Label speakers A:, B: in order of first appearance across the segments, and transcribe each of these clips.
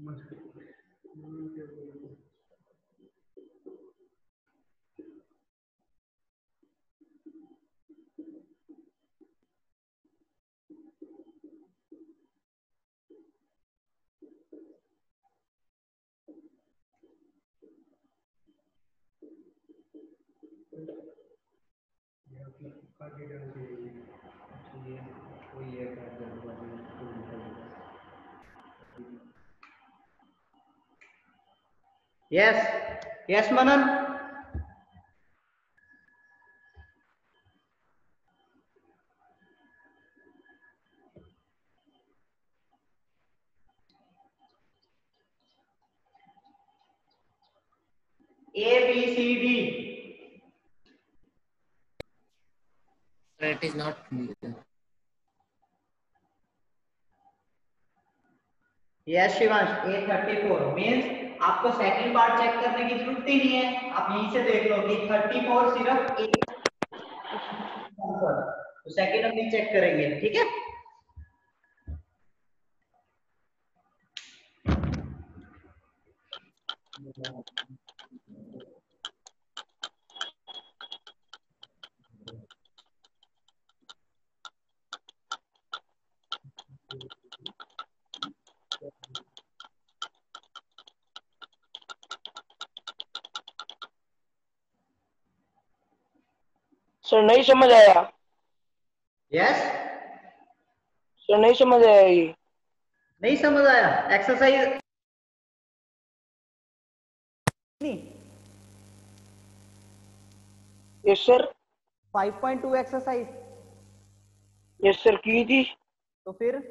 A: Yes yes Manan. ABCD.
B: It is not clear.
A: Yes Shivansh, A34 means आपको second part check करने की जरूरत ही नहीं है, आप यहीं से देख लो कि 34 सिर्फ एक आंसर, तो सेकंड हम नहीं चेक करेंगे, ठीक है।
C: सर नहीं समझ आया।
A: यस
C: सर नहीं समझ आया, ये
A: नहीं समझ आया एक्सरसाइज नहीं।
C: Yes sir.
A: 5.2 exercise
C: yes sir की थी।
A: तो फिर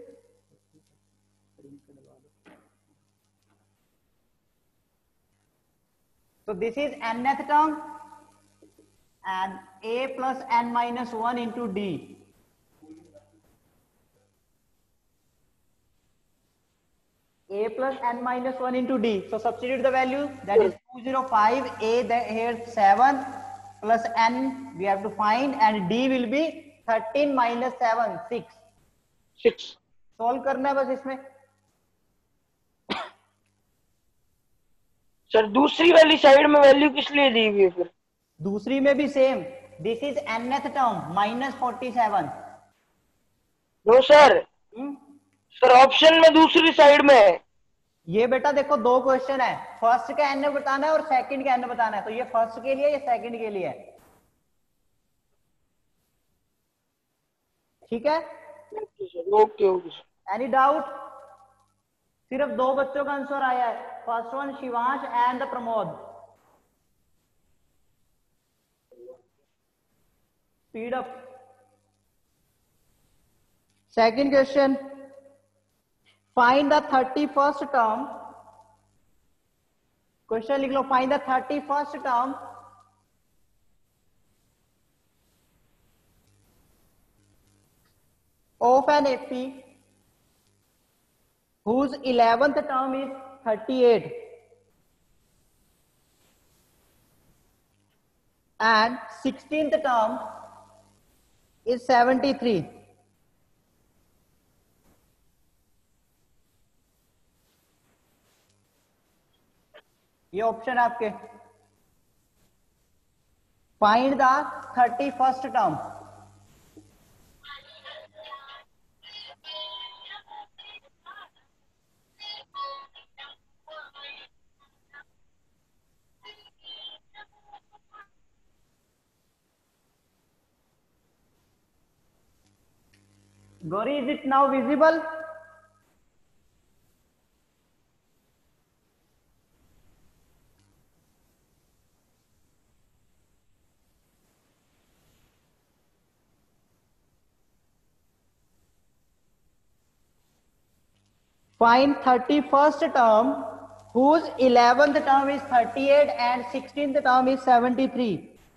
A: तो this is nth term and a plus n minus 1 into d. A plus n minus 1 into d. So substitute the value, that is 205, a that here 7 plus n we have to find, and d will be 13 minus 7 6. Solve करना है बस इसमें।
C: Sir दूसरी वाली side में value किस लिए दी हुई है फिर?
A: दूसरी में भी same, this is nth term minus 47।
C: No sir, sir option में दूसरी साइड में है।
A: ये बेटा देखो दो क्वेश्चन है, फर्स्ट का एन बताना है और सेकंड का एन बताना है, तो ये फर्स्ट के लिए, ये सेकंड के लिए है, ठीक है।
C: Okay okay.
A: Any doubt? सिर्फ दो बच्चों का आंसर आया है, first one Shivansh and Pramod. Speed up. Second question, find the 31st term. Question लिख लो, find the 31st term of an AP whose 11th term is 38 and 16th term is 73. ये option आपके, find the 31st term. Gauri, is it now visible? Find 31st term whose 11th term is 38 and 16th term is 73.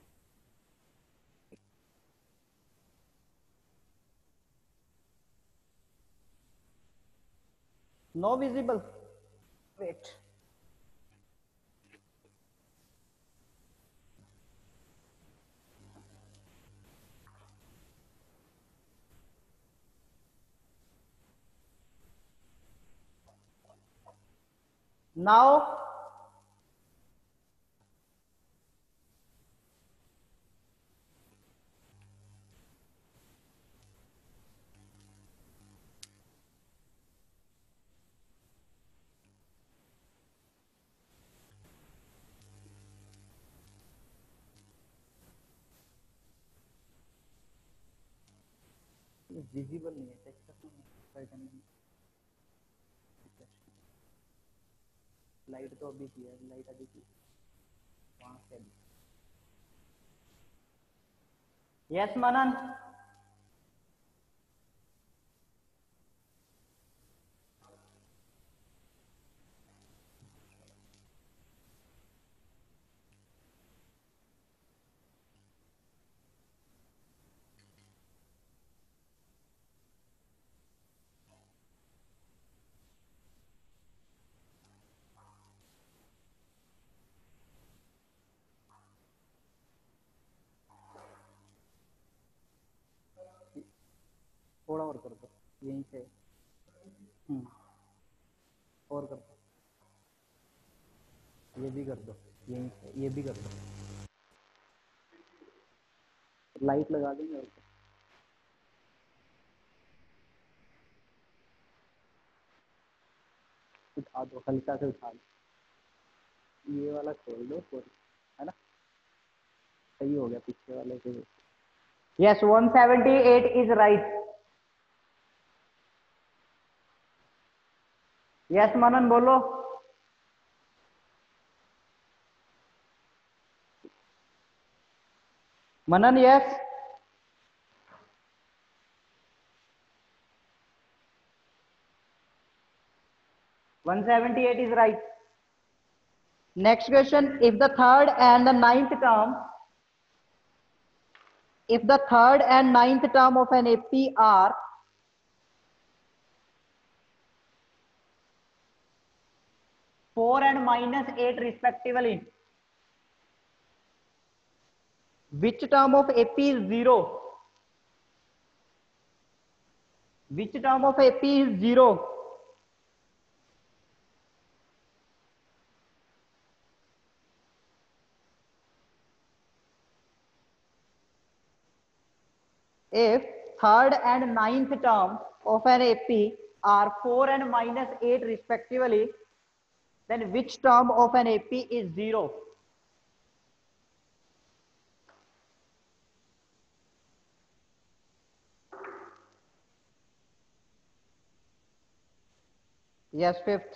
A: No visible. Wait. Now visible नहीं है, light तो अभी की है, light अभी की वहां से। यस मनन। थोड़ा और कर दो यहीं से। और कर दो, ये भी कर दो यहीं से, ये भी कर दो। लाइट लगा देंगे और क्या। उठा दो, हल्का से उठा दो, ये वाला खोल दो, है ना, सही हो गया पीछे वाले से। Yes 178 is right. Yes Manan बोलो। Manan yes. One 178 is right. Next question, if the third and the ninth term, if the third and ninth term of an AP are 4 and -8 respectively, which term of AP is 0? Which term of AP is 0? If third and ninth term of an AP are 4 and -8 respectively, then which term of an AP is 0? Yes, fifth.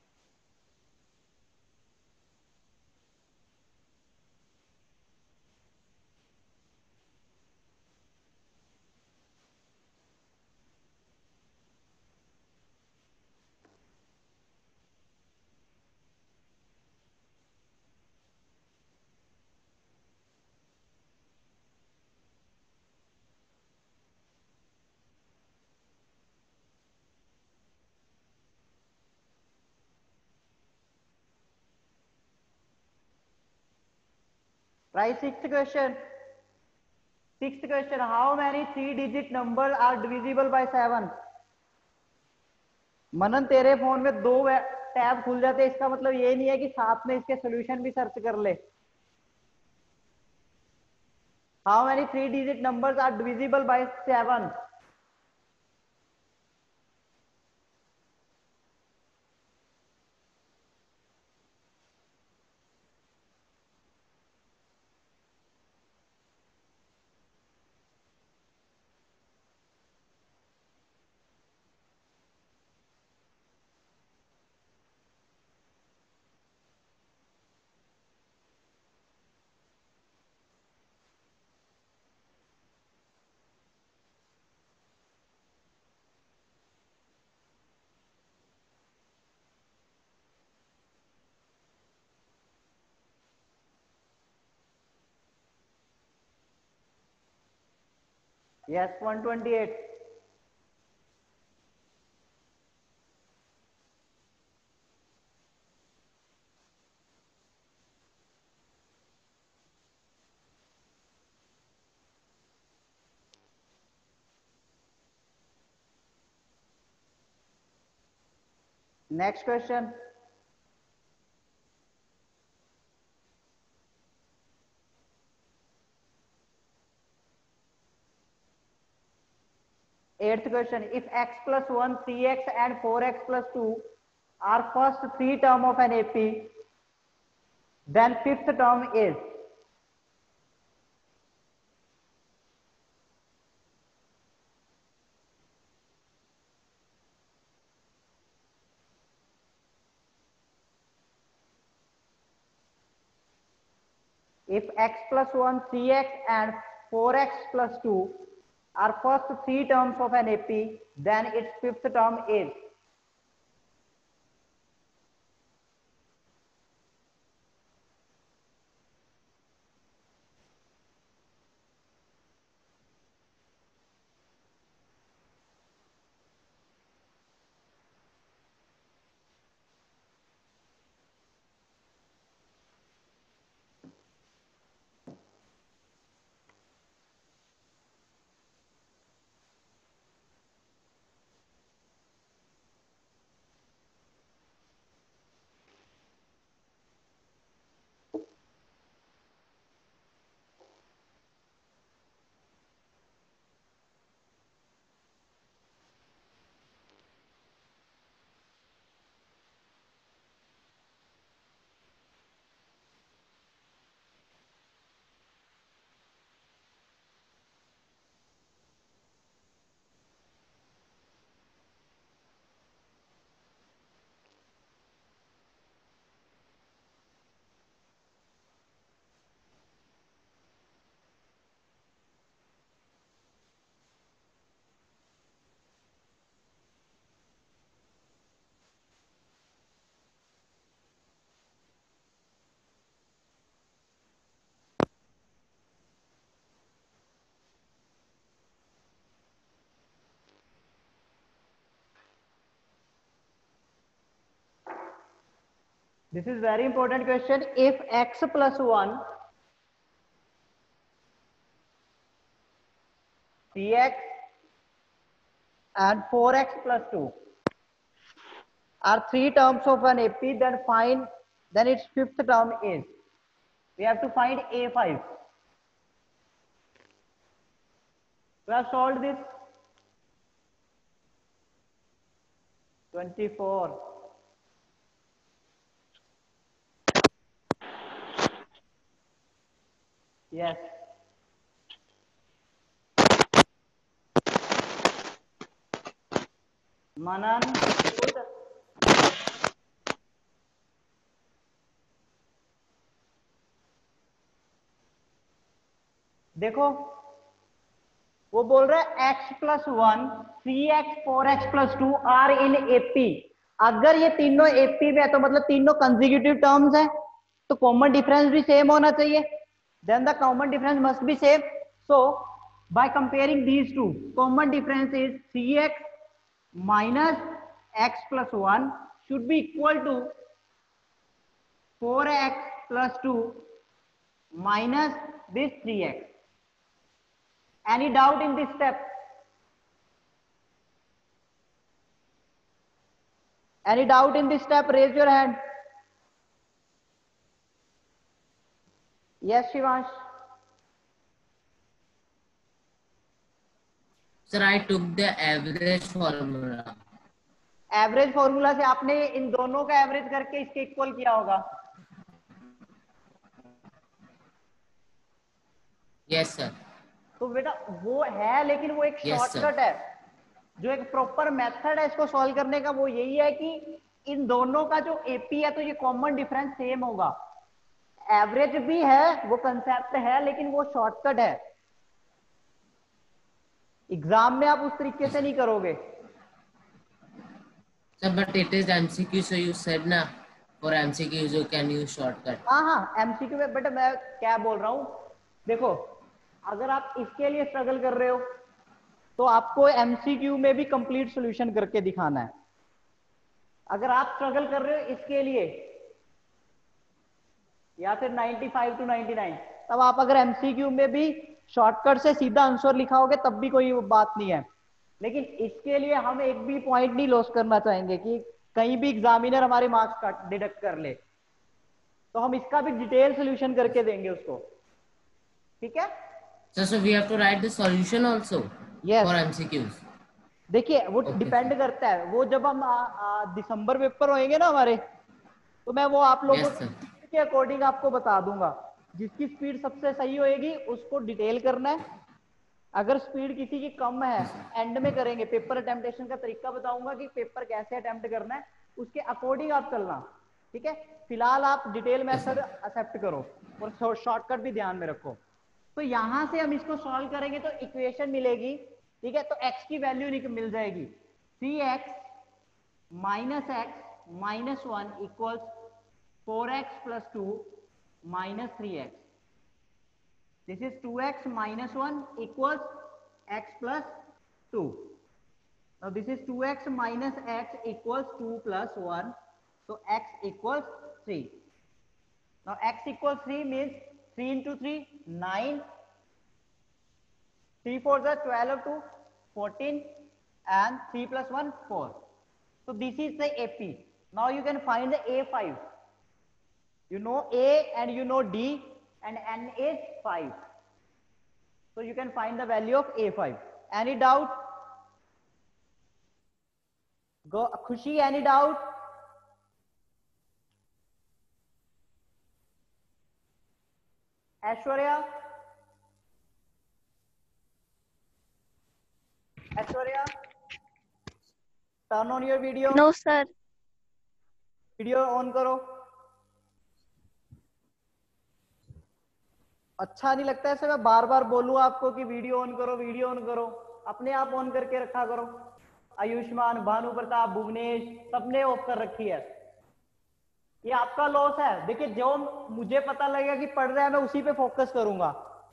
A: Try sixth question. Sixth question, how many 3-digit numbers are divisible by 7? Manan तेरे phone में दो tab खुल जाते, इसका मतलब ये नहीं है कि साथ में इसके सॉल्यूशन भी सर्च कर ले। How many 3-digit numbers are divisible by 7? Yes, 128. Next question. Eighth question, if x plus 1, 3x and 4x plus 2 are first three term of an AP, then fifth term is. If x plus 1, 3x and 4x plus 2 are first three terms of an AP, then its fifth term is. This is very important question. If x plus 1, 3x and 4x plus 2 are three terms of an AP, then its fifth term is. We have to find A5. We have solved this. 24. Yes. Manan. Good. देखो वो बोल रहा है x plus 1, 3x, 4x plus 2 are in AP. अगर ये तीनों AP में है तो मतलब तीनों कंसेक्यूटिव टर्म्स हैं, तो कॉमन डिफरेंस भी सेम होना चाहिए. Then the common difference must be same. So by comparing these two, common difference is 3x minus x plus 1 should be equal to 4x plus 2 minus this 3x. Any doubt in this step? Any doubt in this step? Raise your hand. Yes, Shivansh.
B: Sir, I took the average formula.
A: Average formula से आपने इन दोनों का average करके इसके equal किया होगा.
B: Yes, sir.
A: तो बेटा वो है, लेकिन वो एक
B: Yes,
A: शॉर्टकट है. जो एक प्रॉपर मेथड है इसको सॉल्व करने का वो यही है कि इन दोनों का जो एपी है तो ये कॉमन डिफरेंस सेम होगा. एवरेज भी है, वो कंसेप्ट है, लेकिन वो शॉर्टकट है. एग्जाम में आप उस तरीके से नहीं करोगे.
B: Sir, but it is MCQ, so you said na, for MCQ you can use shortcut.
A: हाँ एमसीक्यू में. बट मैं क्या बोल रहा हूँ, देखो अगर आप इसके लिए स्ट्रगल कर रहे हो तो आपको एमसीक्यू में भी कंप्लीट सॉल्यूशन करके दिखाना है. अगर आप स्ट्रगल कर रहे हो इसके लिए या फिर 95 to 99, तब आप अगर एमसीक्यू में भी शॉर्टकट से सीधा आंसर लिखाओगे तब भी कोई बात नहीं है. लेकिन इसके लिए हम एक भी पॉइंट नहीं लॉस करना चाहेंगे कि कहीं भी एग्जामिनर हमारे मार्क्स का डिडक्ट कर ले, तो हम इसका भी डिटेल सॉल्यूशन करके देंगे उसको. ठीक है.
B: So we have to write the solution also.
A: Yes.
B: For MCQs.
A: देखिए वो
B: Okay,
A: डिपेंड करता है, वो जब हम दिसंबर पेपर होएंगे ना हमारे, तो मैं वो आप लोगों
B: Yes,
A: की
B: sir.
A: स्पीड के अकॉर्डिंग आपको बता दूंगा। जिसकी स्पीड सबसे सही होएगी उसको डिटेल करना है, अगर स्पीड किसी की कम है
B: Yes, sir.
A: एंड में करेंगे। पेपर अटेम्प्टेशन का तरीका बताऊंगा कि पेपर कैसे अटेम्प्ट करना है, उसके अकॉर्डिंग आप चलना। ठीक है, फिलहाल आप detail
B: Yes,
A: method
B: sir.
A: Accept करो और शॉर्टकट भी ध्यान में रखो। तो यहां से हम इसको सॉल्व करेंगे तो इक्वेशन मिलेगी। ठीक है, तो x की वैल्यू मिल जाएगी 3x minus x minus one equals 4x plus two minus 3x। This is 2x minus 1 equals x plus 2. Now this is 2x minus x equals 2 plus 1. So x equals 3. Now x equals 3 means 3 into 3, 9. 3 4s are 12 to 14 and 3 plus 1, 4. So this is the AP. Now you can find the A5. You know A and you know D and N is 5. So you can find the value of A5. Any doubt? Go, Khushi, any doubt? Aishwarya? Aishwarya? Turn on your video.
D: No, sir.
A: Video on करो। अच्छा नहीं लगता ऐसे मैं बार बार बोलूं आपको कि video on करो, वीडियो ऑन करो, अपने आप ऑन करके रखा करो। आयुष्मान, भानु प्रताप, भुवनेश सबने ऑफ कर रखी है। ये आपका लॉस है। देखिए जो मुझे पता लगेगा कि पढ़ रहा है मैं उसी पे फोकस करूंगा।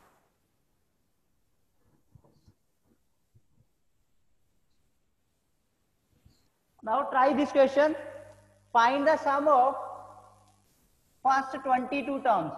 A: Now try this question. Find the sum of first 22 terms.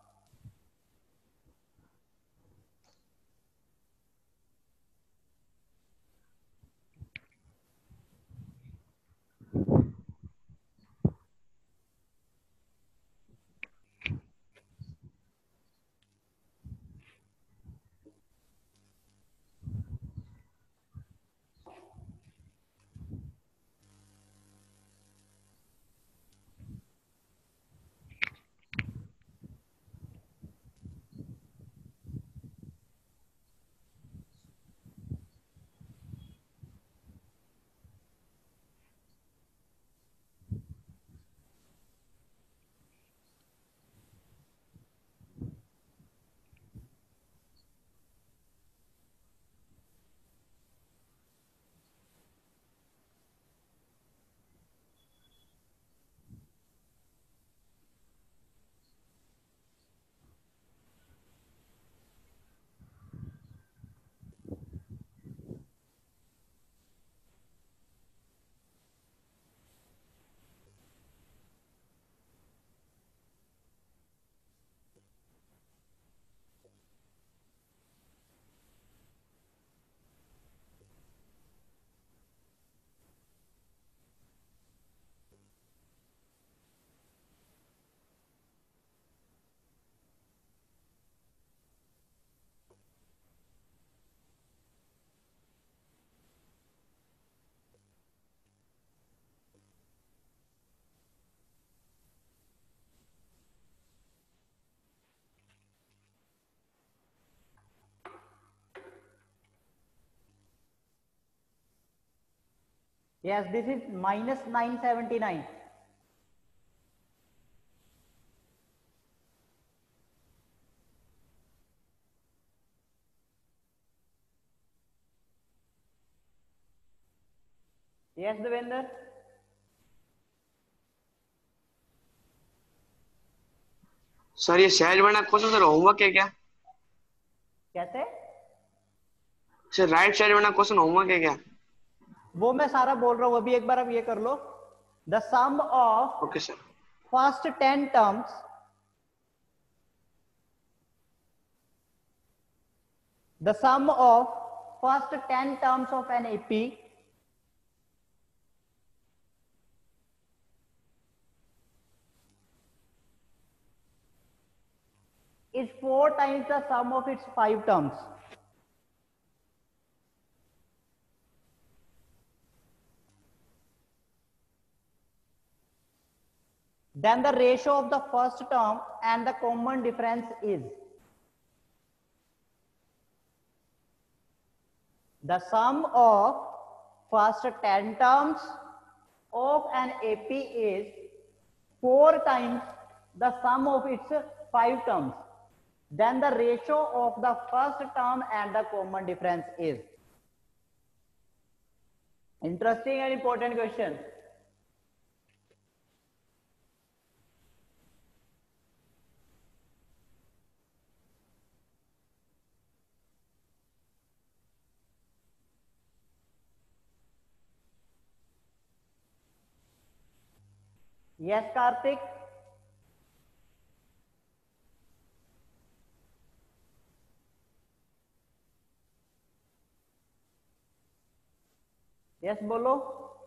A: Yes, this is minus 979. Yes, Devender.
E: Sir ये सहज बना क्वेश्चन सर होमवर्क है क्या?
A: कैसे?
E: सर राइट साइड बना क्वेश्चन होमवर्क है क्या?
A: वो मैं सारा बोल रहा हूँ अभी, एक बार अब ये कर लो। The sum of
E: okay sir.
A: First 10 terms of an AP is 4 times the sum of its 5 terms. then the ratio of the first term and the common difference is the sum of first 10 terms of an AP is 4 times the sum of its 5 terms. Then the ratio of the first term and the common difference is. Interesting and important question. Yes, Karthik. Yes, bolo.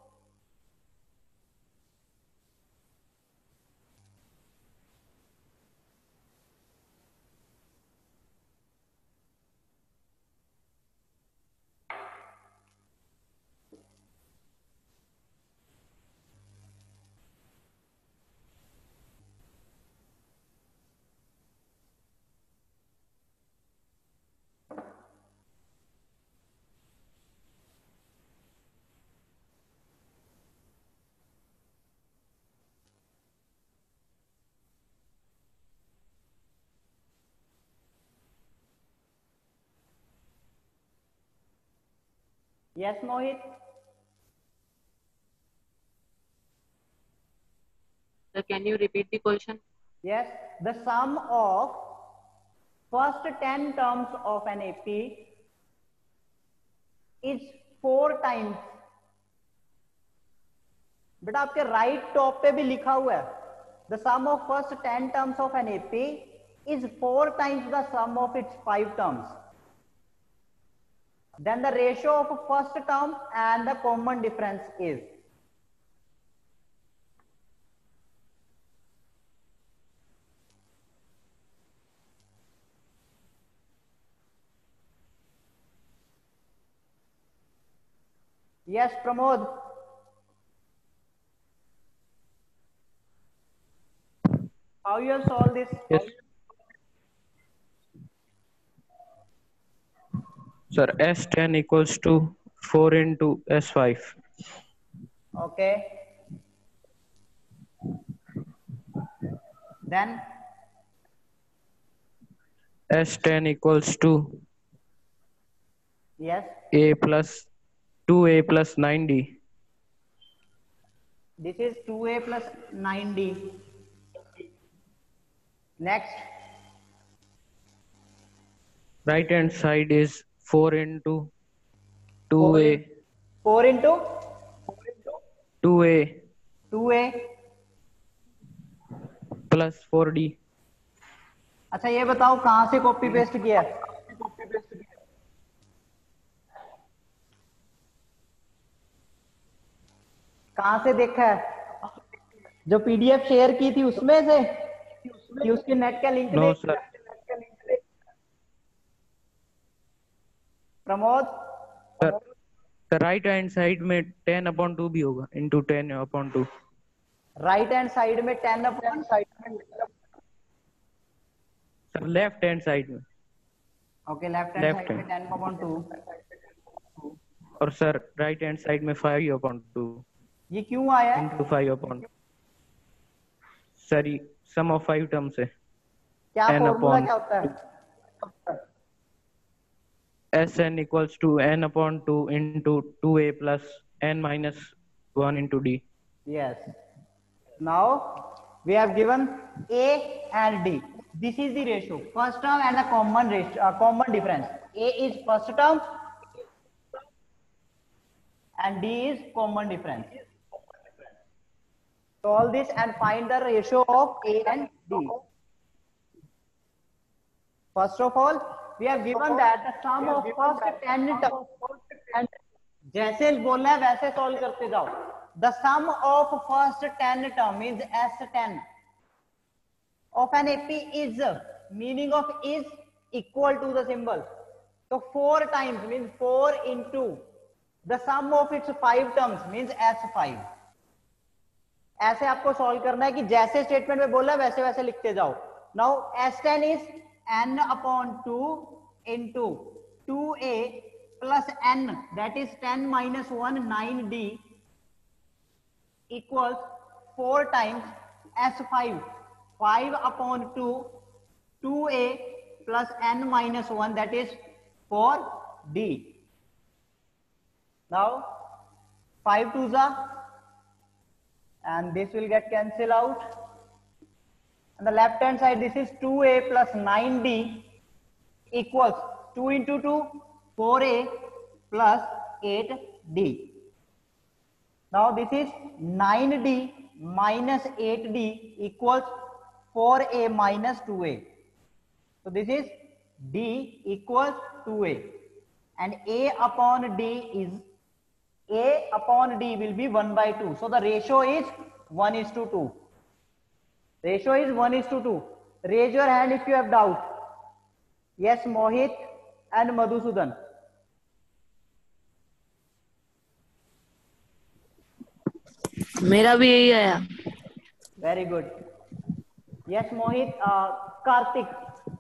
A: Yes, Mohit.
D: So can you repeat the question?
A: Yes, the sum of first 10 terms of an AP is 4 times. बेटा आपके right top पे भी लिखा हुआ है the sum of first 10 terms of an AP is 4 times the sum of its 5 terms. Then the ratio of first term and the common difference is. Yes, Pramod. How you have solved this?
F: Yes. Sir, S10 equals to 4 into S5.
A: Okay. Then
F: S10 equals to
A: yes,
F: A plus 2A plus 9D.
A: this is 2A plus 9D. Next,
F: Right hand side is 4 into 2A.
A: 4 into
F: 2A
A: 2A.
F: plus 4D.
A: अच्छा ये बताओ कहां से copy paste किया है? कहां से देखा है? जो पीडीएफ शेयर की थी उसमें से कि उसके नेट का लिंक
F: No,
A: देख?
F: sir.
A: Pramod,
F: Sir, the right hand side में 10 upon 2 भी होगा into 10 upon 2.
A: Right hand side में 10 upon
F: Sir, left hand side में.
A: Okay left hand
F: Left
A: side में 10 अपॉन 2.
F: और sir, right hand side में 5 upon 2
A: ये क्यों आया है?
F: into 5 upon 2. Sir, ये sum of 5 terms है.
A: क्या
F: 10
A: फॉर्मूला
F: upon
A: क्या होता है?
F: Sn equals to n upon 2 into 2a plus n minus 1 into d.
A: Yes. Now we have given A and D. This is the ratio. First term and the common ratio, common difference. A is first term and D is common difference. Solve this and find the ratio of A and D. First of all, we have given that the sum of first 10 terms and जैसे बोलना है वैसे solve करते जाओ. The sum of first 10 term is S10 of an AP is, meaning of is equal to the symbol. So 4 times means 4 into the sum of its 5 terms means S5. ऐसे आपको solve करना है कि जैसे statement में बोला वैसे वैसे लिखते जाओ. Now S10 is n upon 2 into 2a plus n, that is 10 minus 1 9d equals 4 times S5 5 upon 2 2a plus n minus 1, that is 4d. Now 5 2s are, and this will get cancelled out. On the left hand side, this is 2a plus 9d equals 2 into 2 4a plus 8d. Now this is 9d minus 8d equals 4a minus 2a. So this is d equals 2a, and a upon d will be 1 by 2. So the ratio is 1:2. Ratio is 1:2. Raise your hand if you have doubt. Yes, Mohit and Madhusudan.
G: मेरा भी यही आया.
A: Very good. Yes, Mohit. Karthik.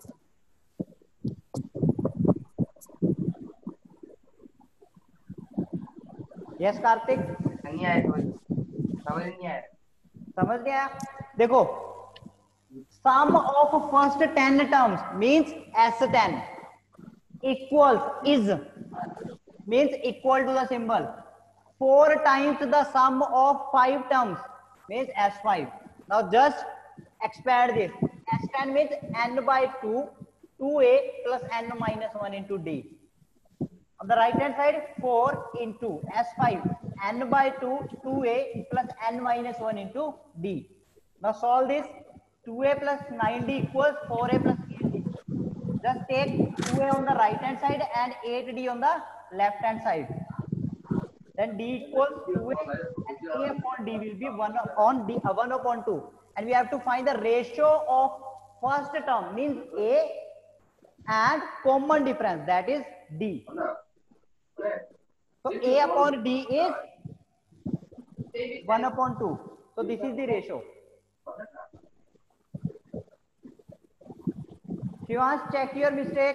A: Yes, Karthik.
C: नहीं आया, समझ नहीं आया.
A: समझ गया. देखो, sum of first 10 terms means S10 equals is means equal to the symbol 4 times the sum of 5 terms means S5. Now just expand this. S10 means n by 2 2a plus n minus 1 into d. On the right hand side, 4 into S5 n by 2 2a plus n minus 1 into d. Now solve this. 2a plus 9d equals 4a plus 8d. Just take 2a on the right hand side and 8d on the left hand side. Then d equals 2a and a upon d will be 1 upon 2. And we have to find the ratio of first term means a and common difference, that is d. So a upon d is 1 upon 2. So this is the ratio. Shivansh, check your mistake.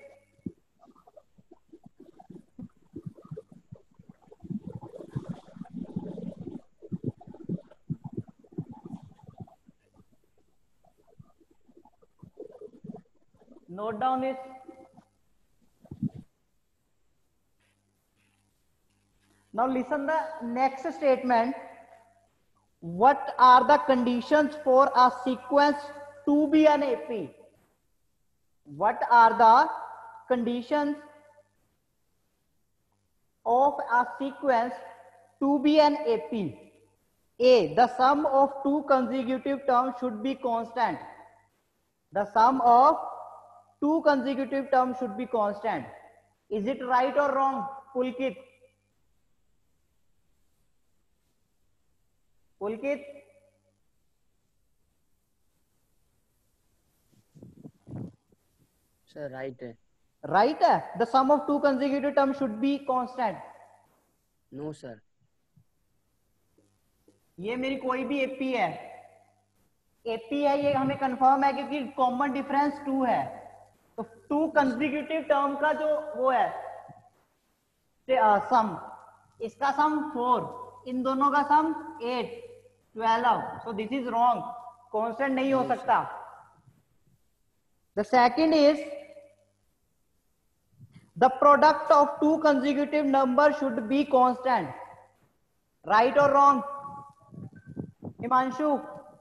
A: Note down this. Now listen the next statement. What are the conditions for a sequence to be an AP? What are the conditions of a sequence to be an AP? A. The sum of two consecutive terms should be constant. The sum of two consecutive terms should be constant. Is it right or wrong, Pulkit? Pulkit?
G: Sir right है.
A: Right? The sum of two consecutive terms should be constant.
G: No sir.
A: ये मेरी कोई भी AP है, AP है, ये हमें confirm है क्योंकि कॉमन डिफरेंस 2 है. तो टू कंसेक्यूटिव टर्म का जो वो है सम, इसका सम 4, इन दोनों का sum 8 12. So this is wrong, constant नहीं हो सकता. The second is the product of two consecutive number should be constant. Right और wrong? Himanshu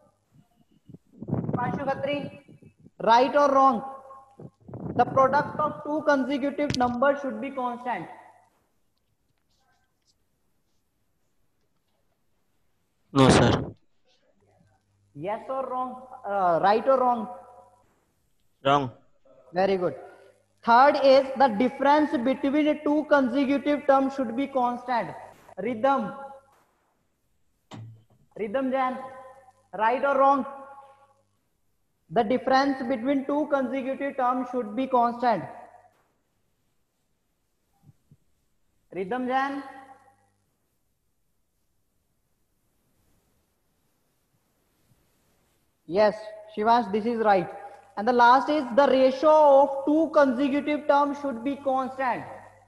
A: Khatri, right or wrong? The product of two consecutive numbers should be constant.
G: No sir.
A: Yes or wrong? Right or wrong?
G: Wrong.
A: Very good. Third is the difference between two consecutive terms should be constant. Rhythm Jan, right or wrong? The difference between two consecutive terms should be constant. Rhythm Jan? Yes, Shivansh, this is right. And the last is the ratio of two consecutive terms should be constant.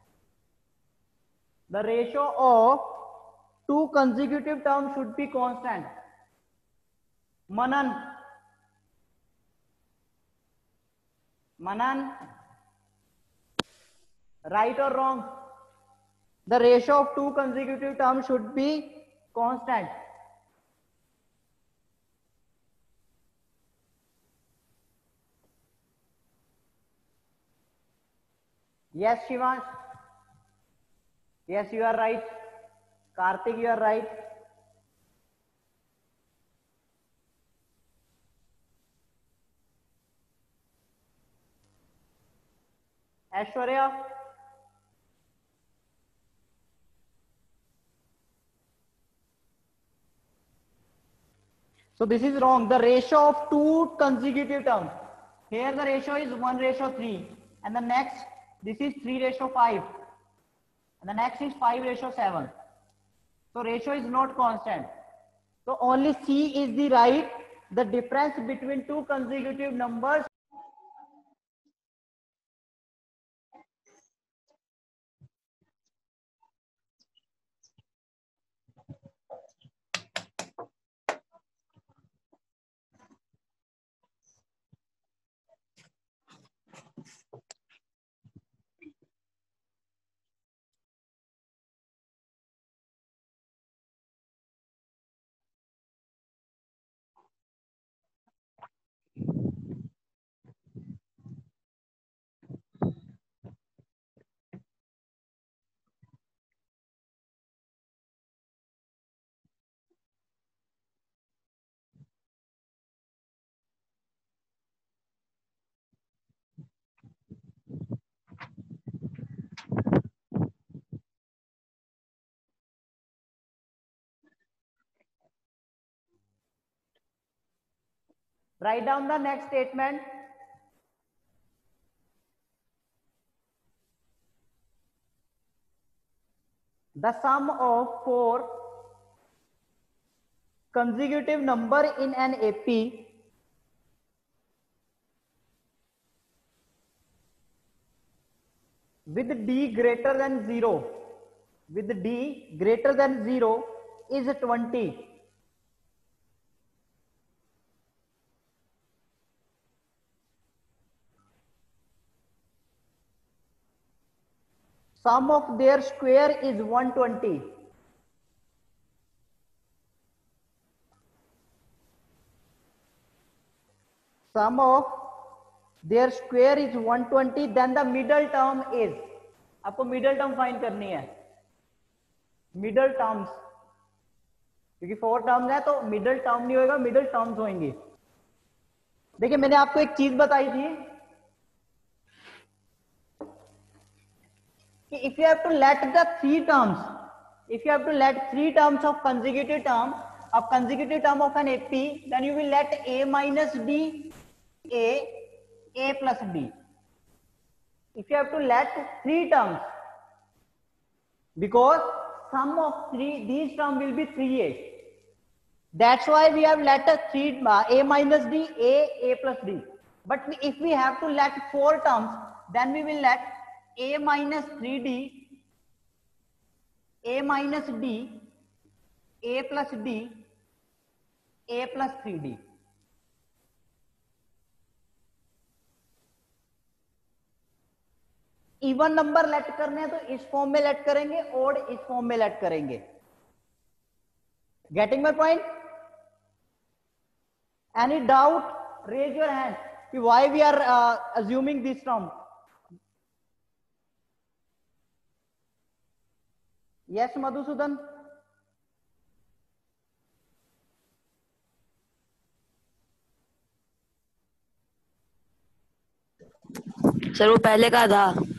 A: The ratio of two consecutive terms should be constant. Manan. Manan. Right or wrong? The ratio of two consecutive terms should be constant. Yes, Shivansh. Yes, you are right. Karthik, you are right. Aishwarya. So this is wrong. The ratio of two consecutive terms. Here the ratio is 1:3. And the next, this is 3:5. And the next is 5:7. So ratio is not constant. So only C is the right. The difference between two consecutive numbers. Write down the next statement. The sum of four consecutive number in an AP with D greater than 0 is 20. Sum of their square is 120. Sum of their square is 120. Then the middle term is, आपको middle term find करनी है. Middle terms, क्योंकि 4 terms है तो middle term नहीं होगा, middle terms होंगे. देखिए मैंने आपको एक चीज बताई थी कि if you have to let the three terms of consecutive term of an AP, then you will let A minus D, A plus D. If you have to let three terms, because sum of these terms will be 3A. That's why we have let a A minus D, A plus D. But if we have to let four terms, then we will let A minus 3D, A minus D, A plus D, A plus 3D. Even number late करने हैं तो इस form में late करेंगे, और इस form में late करेंगे. Getting my point? Any doubt? Raise your hand कि why we are assuming this term. Yes Madhusudan.
H: Sir वो पहले का था.